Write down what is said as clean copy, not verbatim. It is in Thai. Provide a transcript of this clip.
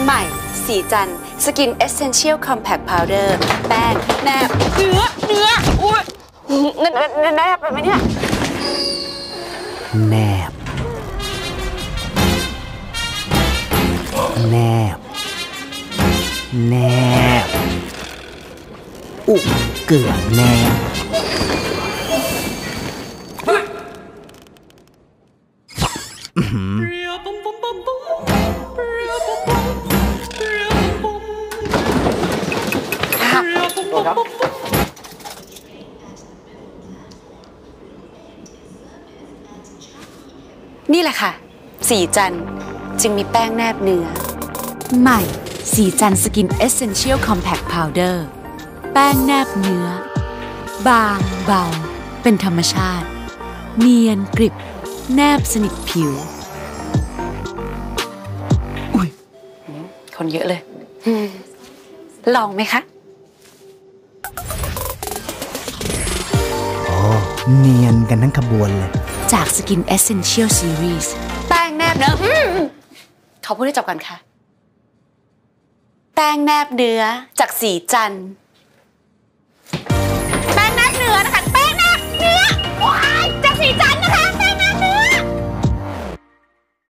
ใหม่สีจันสกินเอเซนเชียลคอมแพคพาวเดอร์แป้งแนบเนื้ออุ้ยแนบไปไหมเนี่ยแนบแนบแนบอุกเกือบแนบนี่แหละค่ะสีจันจึงมีแป้งแนบเนื้อใหม่สีจันสกินเอเซนเชียลคอมแพคพาวเดอร์แป้งแนบเนื้อบางเบาเป็นธรรมชาติเนียนกริบแนบสนิทผิวอุ้ยคนเยอะเลยลองไหมคะโอ้เนียนกันทั้งขบวนเลยจาก Skin Essential Series แป้งแนบเนื้อขอพูดให้จบก่อนค่ะแป้งแนบเนื้อจากสีจันทร์